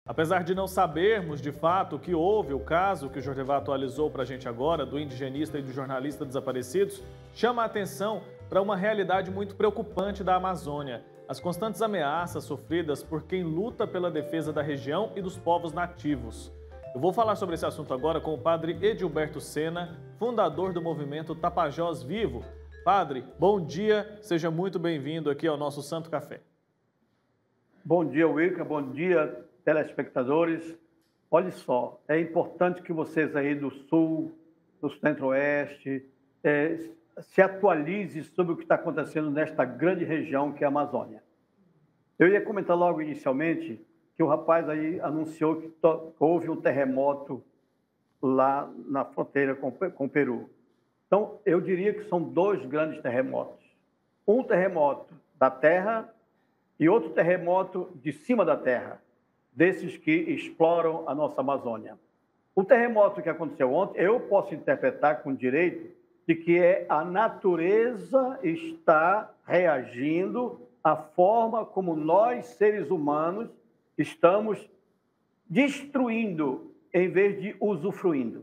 Apesar de não sabermos de fato o que houve, o caso que o Jordevá atualizou para a gente agora, do indigenista e do jornalista desaparecidos, chama a atenção para uma realidade muito preocupante da Amazônia: as constantes ameaças sofridas por quem luta pela defesa da região e dos povos nativos. Eu vou falar sobre esse assunto agora com o padre Edilberto Sena, fundador do movimento Tapajós Vivo. Padre, bom dia, seja muito bem-vindo aqui ao nosso Santo Café. Bom dia, Wilker, bom dia, telespectadores. Olha só, é importante que vocês aí do Sul, do Centro-Oeste, se atualizem sobre o que está acontecendo nesta grande região que é a Amazônia. Eu ia comentar logo inicialmente que o rapaz aí anunciou que houve um terremoto lá na fronteira com o Peru. Então, eu diria que são dois grandes terremotos. Um terremoto da terra e outro terremoto de cima da terra, desses que exploram a nossa Amazônia. O terremoto que aconteceu ontem, eu posso interpretar com direito de que a natureza está reagindo à forma como nós, seres humanos, estamos destruindo em vez de usufruindo.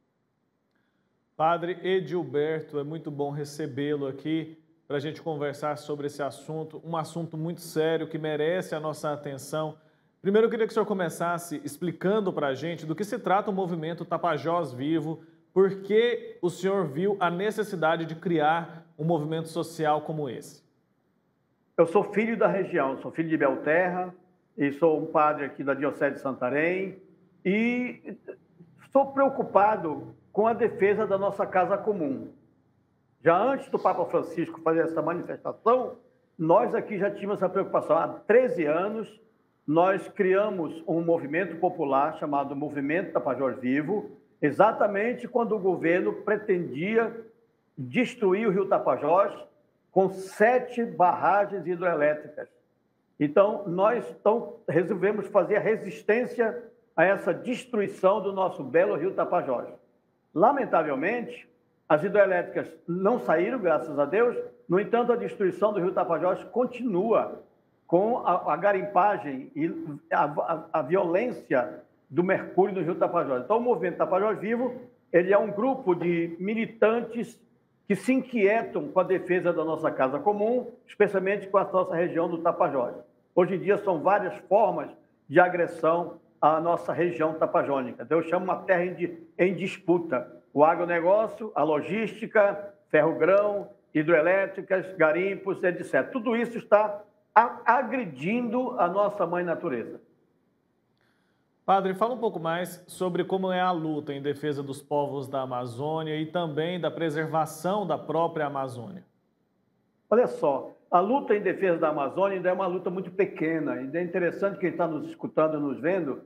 Padre Edilberto, é muito bom recebê-lo aqui para a gente conversar sobre esse assunto, um assunto muito sério que merece a nossa atenção. Primeiro, eu queria que o senhor começasse explicando para a gente do que se trata o movimento Tapajós Vivo, por que o senhor viu a necessidade de criar um movimento social como esse. Eu sou filho da região, sou filho de Belterra e sou um padre aqui da Diocese de Santarém e estou preocupado com a defesa da nossa casa comum. Já antes do Papa Francisco fazer essa manifestação, nós aqui já tínhamos essa preocupação. Há 13 anos, nós criamos um movimento popular chamado Movimento Tapajós Vivo, exatamente quando o governo pretendia destruir o rio Tapajós com 7 barragens hidrelétricas. Então, nós resolvemos fazer a resistência a essa destruição do nosso belo rio Tapajós. Lamentavelmente, as hidrelétricas não saíram, graças a Deus. No entanto, a destruição do rio Tapajós continua com a garimpagem e a violência do mercúrio no rio Tapajós. Então, o Movimento Tapajós Vivo, ele é um grupo de militantes que se inquietam com a defesa da nossa casa comum, especialmente com a nossa região do Tapajós. Hoje em dia, são várias formas de agressão à nossa região tapajônica. Então, eu chamo uma terra em disputa. O agronegócio, a logística, ferro-grão, hidrelétricas, garimpos, etc. Tudo isso está agredindo a nossa mãe natureza. Padre, fala um pouco mais sobre como é a luta em defesa dos povos da Amazônia e também da preservação da própria Amazônia. Olha só, a luta em defesa da Amazônia ainda é uma luta muito pequena. Ainda é interessante quem está nos escutando e nos vendo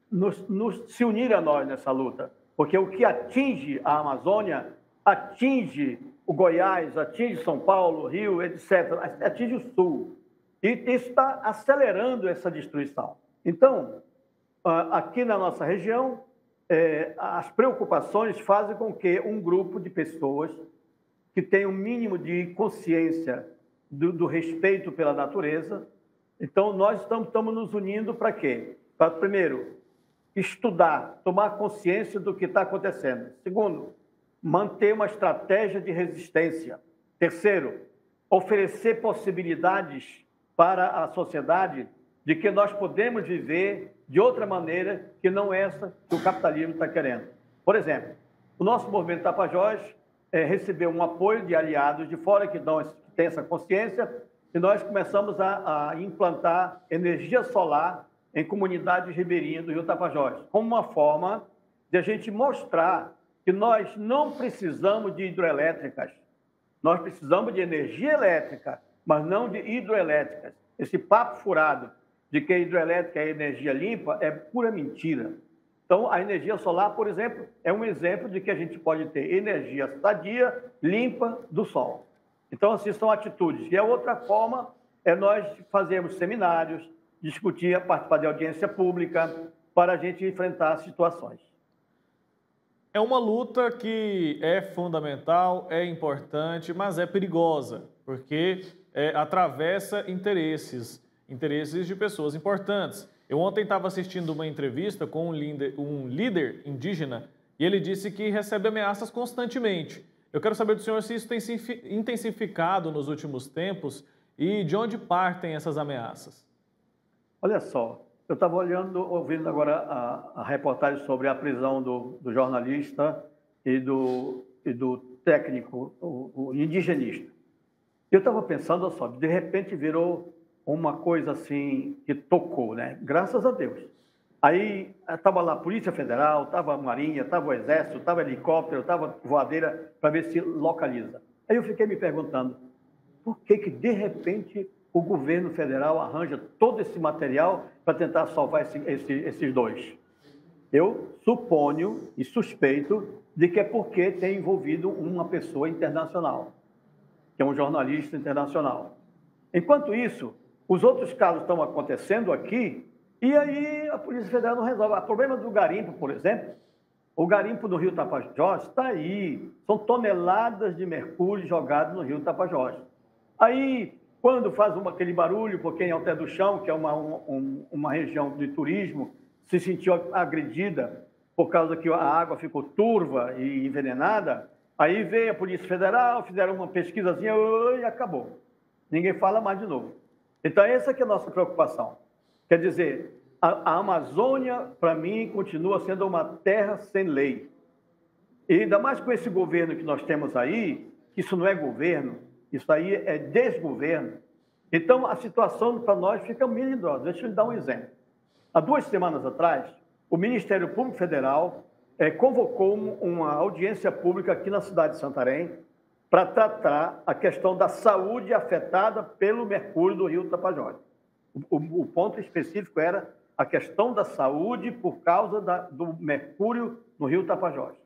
se unir a nós nessa luta. Porque o que atinge a Amazônia atinge o Goiás, atinge São Paulo, Rio, etc., atinge o Sul. E isso está acelerando essa destruição. Então, aqui na nossa região, as preocupações fazem com que um grupo de pessoas que tem um mínimo de consciência do respeito pela natureza, então nós estamos nos unindo para quê? Para, primeiro, estudar, tomar consciência do que está acontecendo. Segundo, manter uma estratégia de resistência. Terceiro, oferecer possibilidades para a sociedade de que nós podemos viver de outra maneira que não essa que o capitalismo está querendo. Por exemplo, o nosso movimento Tapajós recebeu um apoio de aliados de fora que têm essa consciência e nós começamos a implantar energia solar em comunidades ribeirinhas do rio Tapajós, como uma forma de a gente mostrar que nós não precisamos de hidrelétricas, nós precisamos de energia elétrica, mas não de hidrelétricas. Esse papo furado de que a hidrelétrica é energia limpa é pura mentira. Então, a energia solar, por exemplo, é um exemplo de que a gente pode ter energia sadia, limpa do sol. Então, assim, são atitudes. E a outra forma é nós fazermos seminários, discutir, participar de audiência pública, para a gente enfrentar situações. É uma luta que é fundamental, é importante, mas é perigosa, porque atravessa interesses de pessoas importantes. Eu ontem estava assistindo uma entrevista com um líder indígena e ele disse que recebe ameaças constantemente. Eu quero saber do senhor se isso tem se intensificado nos últimos tempos e de onde partem essas ameaças. Olha só, eu estava ouvindo agora a reportagem sobre a prisão do jornalista e do técnico, o indigenista. Eu estava pensando, olha só, de repente virou uma coisa assim que tocou, né? Graças a Deus. Aí estava lá a Polícia Federal, estava a Marinha, estava o Exército, estava helicóptero, estava voadeira para ver se localiza. Aí eu fiquei me perguntando, por que de repente o governo federal arranja todo esse material para tentar salvar esses dois? Eu suponho e suspeito de que é porque tem envolvido uma pessoa internacional, que é um jornalista internacional. Enquanto isso, os outros casos estão acontecendo aqui, e aí a Polícia Federal não resolve. O problema do garimpo, por exemplo, o garimpo do Rio Tapajós está aí. São toneladas de mercúrio jogadas no Rio Tapajós. Aí, quando faz aquele barulho, porque em Alter do Chão, que é uma região de turismo, se sentiu agredida por causa que a água ficou turva e envenenada, aí veio a Polícia Federal, fizeram uma pesquisazinha e acabou. Ninguém fala mais de novo. Então, essa que é a nossa preocupação. Quer dizer, a Amazônia, para mim, continua sendo uma terra sem lei. E ainda mais com esse governo que nós temos aí, que isso não é governo, isso aí é desgoverno. Então, a situação para nós fica melindrosa. Deixa eu lhe dar um exemplo. Há 2 semanas atrás, o Ministério Público Federal convocou uma audiência pública aqui na cidade de Santarém para tratar a questão da saúde afetada pelo mercúrio do Rio Tapajós. O ponto específico era a questão da saúde por causa do mercúrio no Rio Tapajós.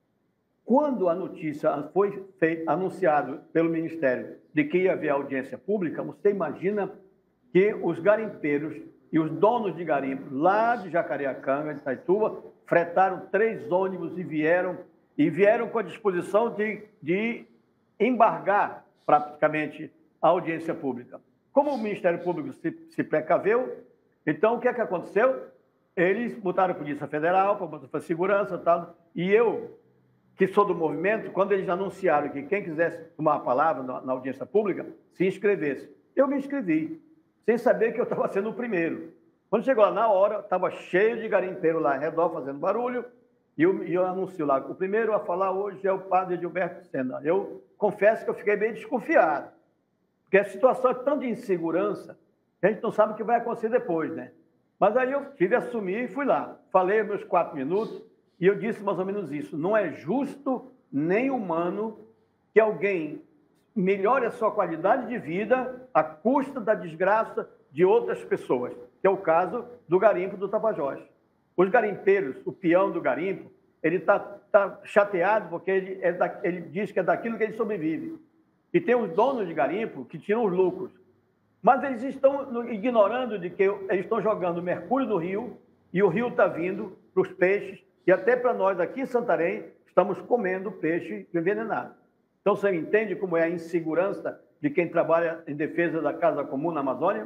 Quando a notícia foi anunciada pelo Ministério de que ia haver audiência pública, você imagina que os garimpeiros e os donos de garimpo lá de Jacareacanga, de Itaituba, fretaram 3 ônibus e vieram com a disposição de embargar praticamente a audiência pública. Como o Ministério Público se precaveu, então o que é que aconteceu? Eles botaram a Polícia Federal para segurança e tal, e eu, que sou do movimento, quando eles anunciaram que quem quisesse tomar a palavra na audiência pública, se inscrevesse. Eu me inscrevi, sem saber que eu estava sendo o primeiro. Quando chegou lá na hora, estava cheio de garimpeiro lá ao redor, fazendo barulho, e eu anuncio lá, o primeiro a falar hoje é o padre Gilberto Sena. Eu confesso que eu fiquei bem desconfiado, porque a situação é tão de insegurança, que a gente não sabe o que vai acontecer depois, né? Mas aí eu tive a assumir e fui lá. Falei meus 4 minutos e eu disse mais ou menos isso. Não é justo nem humano que alguém melhore a sua qualidade de vida à custa da desgraça de outras pessoas, que é o caso do garimpo do Tapajós. Os garimpeiros, o peão do garimpo, ele tá chateado porque ele diz que é daquilo que ele sobrevive. E tem os donos de garimpo que tiram os lucros. Mas eles estão ignorando de que eles estão jogando mercúrio no rio e o rio está vindo para os peixes e até para nós aqui em Santarém estamos comendo peixe envenenado. Então você entende como é a insegurança de quem trabalha em defesa da casa comum na Amazônia?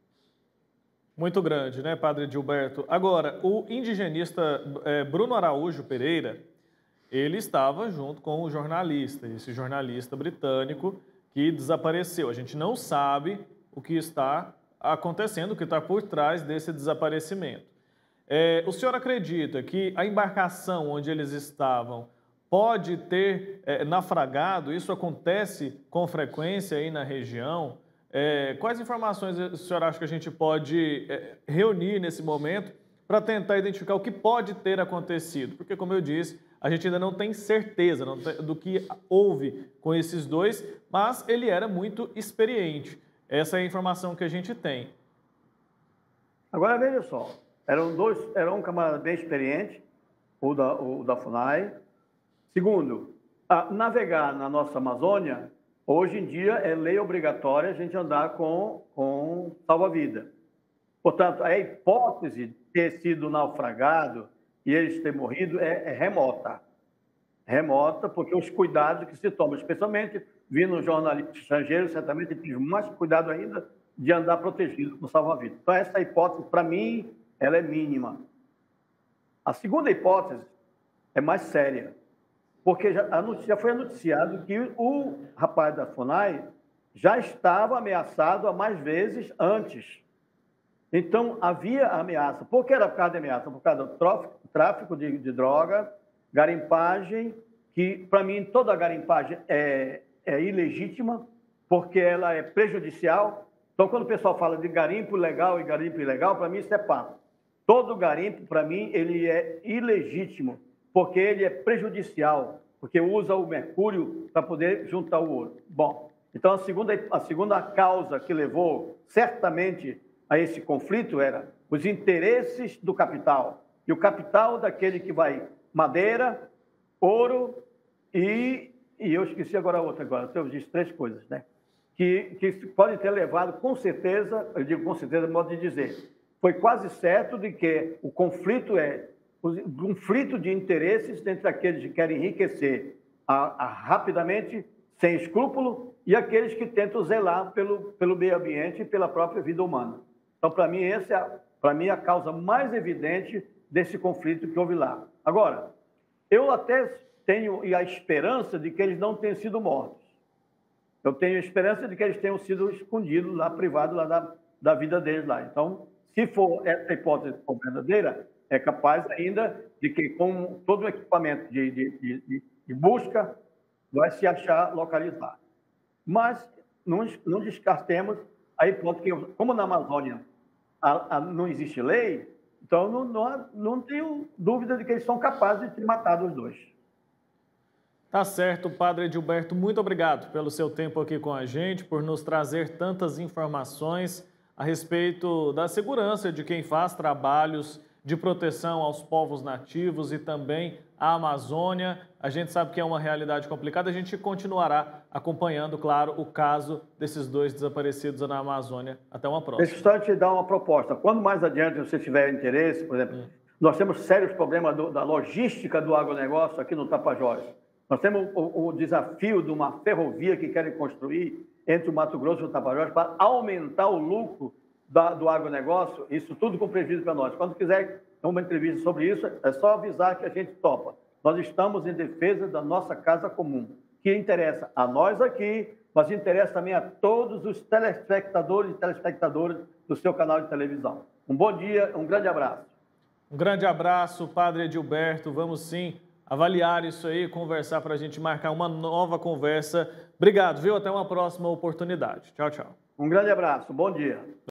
Muito grande, né, Padre Gilberto? Agora, o indigenista Bruno Araújo Pereira, ele estava junto com o jornalista, esse jornalista britânico que desapareceu. A gente não sabe o que está acontecendo, o que está por trás desse desaparecimento. O senhor acredita que a embarcação onde eles estavam pode ter naufragado? Isso acontece com frequência aí na região? Quais informações o senhor acha que a gente pode reunir nesse momento para tentar identificar o que pode ter acontecido? Porque, como eu disse, a gente ainda não tem certeza do que houve com esses dois, mas ele era muito experiente. Essa é a informação que a gente tem. Agora, veja só, era um camarada bem experiente, o da FUNAI. Segundo, navegar na nossa Amazônia, hoje em dia é lei obrigatória a gente andar com salva-vida. Portanto, a hipótese de ter sido naufragado e eles terem morrido é remota. Remota, porque os cuidados que se tomam, especialmente vindo um jornalista estrangeiro, certamente tive mais cuidado ainda de andar protegido com salva-vida. Então, essa hipótese, para mim, ela é mínima. A segunda hipótese é mais séria, porque já foi anunciado que o rapaz da FUNAI já estava ameaçado há mais vezes antes. Então, havia ameaça. Por que era por causa de ameaça? Por causa do tráfico de droga, garimpagem, que, para mim, toda garimpagem é ilegítima, porque ela é prejudicial. Então, quando o pessoal fala de garimpo legal e garimpo ilegal, para mim isso é papo. Todo garimpo, para mim, ele é ilegítimo, porque ele é prejudicial, porque usa o mercúrio para poder juntar o ouro. Bom, então a segunda causa que levou certamente a esse conflito era os interesses do capital. E o capital daquele que vai madeira, ouro e eu esqueci agora a outra agora, eu disse 3 coisas, né? Que podem ter levado, com certeza, modo de dizer, foi quase certo de que o conflito de interesses entre aqueles que querem enriquecer rapidamente, sem escrúpulo, e aqueles que tentam zelar pelo meio ambiente e pela própria vida humana. Então, para mim, essa é a causa mais evidente desse conflito que houve lá. Agora, eu até tenho a esperança de que eles não tenham sido mortos. Eu tenho a esperança de que eles tenham sido escondidos lá, privados lá da vida deles lá. Então, se for essa hipótese for verdadeira, é capaz ainda de que, com todo o equipamento de busca, vai se achar localizado. Mas não descartemos a hipótese que, como na Amazônia não existe lei, então não tenho dúvida de que eles são capazes de ter matado os 2. Tá certo, Padre Edilberto, muito obrigado pelo seu tempo aqui com a gente, por nos trazer tantas informações a respeito da segurança de quem faz trabalhos de proteção aos povos nativos e também à Amazônia. A gente sabe que é uma realidade complicada, a gente continuará acompanhando, claro, o caso desses 2 desaparecidos na Amazônia. Até uma próxima. Deixa eu só te dar uma proposta. Quando mais adiante você tiver interesse, por exemplo, nós temos sérios problemas da logística do agronegócio aqui no Tapajós. Nós temos o desafio de uma ferrovia que querem construir entre o Mato Grosso e o Tapajós para aumentar o lucro do agronegócio, isso tudo com prejuízo para nós. Quando quiser uma entrevista sobre isso, é só avisar que a gente topa. Nós estamos em defesa da nossa casa comum, que interessa a nós aqui, mas interessa também a todos os telespectadores e telespectadoras do seu canal de televisão. Um bom dia, um grande abraço. Um grande abraço, Padre Edilberto. Vamos sim avaliar isso aí, conversar para a gente marcar uma nova conversa. Obrigado, viu? Até uma próxima oportunidade. Tchau, tchau. Um grande abraço, bom dia.